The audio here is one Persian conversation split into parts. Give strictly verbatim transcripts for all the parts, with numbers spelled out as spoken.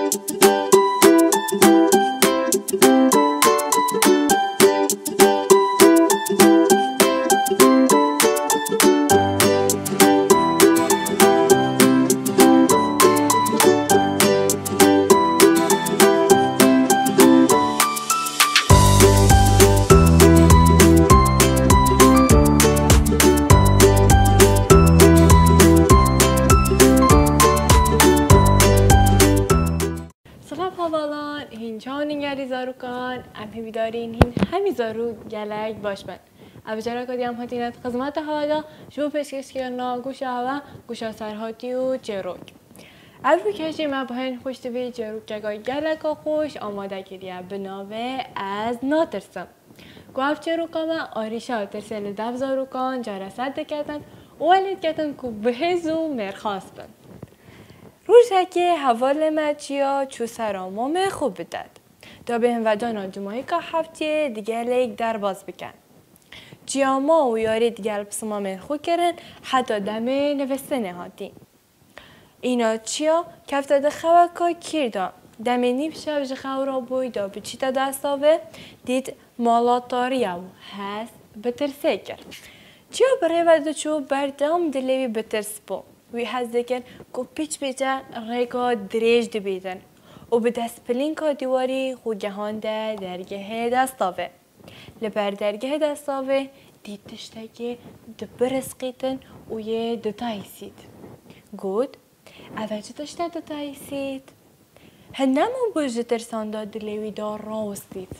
Havalan, hinçan ingeri zarukan, amhi dارین هین همی زارو گلک باش بند. ابجرا کدی هم هاتینت خدمت حالا شو پیشکش کردن گوش هوا گوش سرهاتی و جروک. البته کشی ما بهن خوشت بی جروک جگای گلک خوش آماده کردیم بنابه از ناترسم. گفت جروک ما آریشا ترسل دف زاروکان جرسد دکتن ولید کتن کو بهزو مرخاص بند. روزه که حوال مچیا چو سرامام خوب بدد تا به هم ودانا جمعی که هفته دیگه لیک در باز بکن جیاما و یاری دیگه بسما من خود کرن حتی دمه نوسته نهاتی اینا چیا کفته ده خوکا کرده دمه نیب شب جخو را بویدا بچیتا دستاوه دید مالاتاری او هست بترسه کرد چیا برای وده چو بردام دلیوی بترس بو وی حس دکن کو پیچ پیچه ریکا دریج دبیدن و به دست پلین کا دیواری خو جهانده درگه دستاوه لبر درگه دستاوه دید تشتاکی دبرسقیتن و یه دتایسید گود اوه چه تشتا دتایسید هنمون بوجه ترسانده دلیوی دار راوستید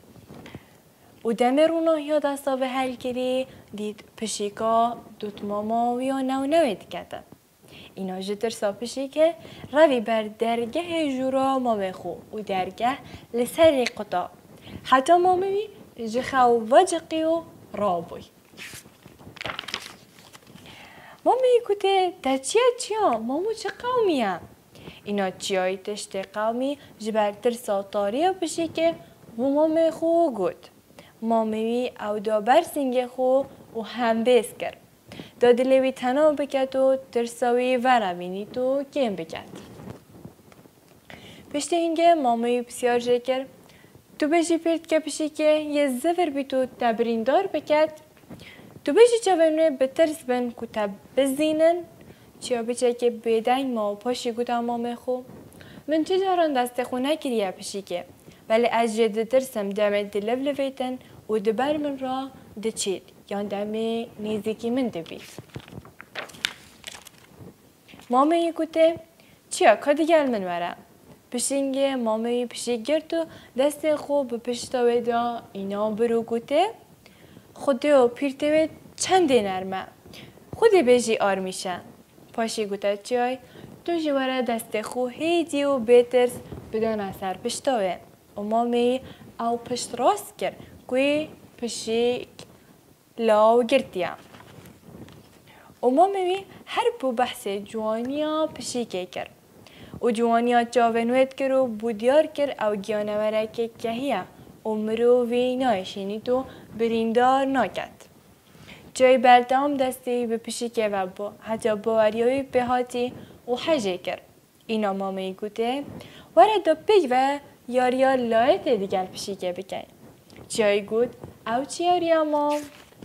و دمرونه یا دستاوه حل کری دید پشیکا دوت ماما و یا نو نوید کده اینا جتر ساپشی که روی بر درگه جورا مامه خو و درگه لسر قطع حتی مامه جخو و جقی و رابوی مامه کته تا چیا چیا مامو چه قومیه اینا چیای تشت قومی جبر ترسا تاریه پشی که و مامه خو گود مامه او دا برسنگ خو و هم بیس کرد دادلوی تنها بکت و ترساوی ورابینی تو کم بکت. پشت اینگه مامایی بسیار جکر تو بجی پرد که پشی که یه زفر بی تو تبریندار بکت تو بجی چاونه به ترس بن که تب بزینن چیا بچه که بیدنگ ما پاشی گوتا مامه خو من چه جاران دست خو نکریه پشی که ولی از جد ترسم دمت دلو لویتن و دبر من را دچید یان دمی نیزیکی من دبید. مامه گوته چیا کدی گل من ورم؟ پشینگه مامه پشی گرد و دست خوب به پشتاوه دا اینا برو گوته خوده و پیرتوه چنده نرمه خودی بجی آرمیشه. پاشی گوته چیای تو جواره دست خو هیدی و بیترس بدون اثر پشتاوه و مامه او پشت راست کرد کوی پشی لاو گرتیا و مامه هر بو بحث جوانیا پشی که کرد و جوانیا جاونویت کرد و بودیار کرد او گیانوره که کهیه و مرووی نایشینی تو بریندار ناکد جای بردام دستی به پشی که و با حتی باوریوی بهاتی و حجه کرد اینا مامه گوته وره دا بگ و یاریا لایت دیگر پشی که بکن جای گود او چی یاریا مام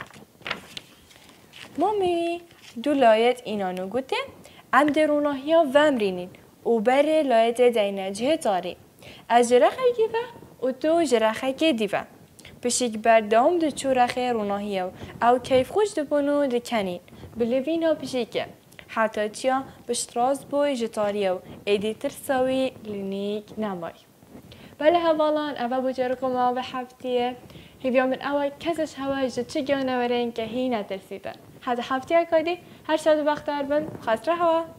مامی دو لایت اینانو گوته ام دروناهی ها ومرینین و بره لایت دینجه تاری از جرخه گیوه و تو جرخه که دیوه پشیک بردام دو چورخه روناهی ها او کیف خوش دبونو دکنین بلوین ها پشیکه حتی چیا بشتراز بوی جتاری ها ایدی ترساوی لینیک نمای بله هوالان اوه بجرکم آوه هفتیه هیویا من اول کسش هوا جد چه گیانه ورین که هی نترسیدن حتی هفته کادی هر شد وقت در بند خسره هوا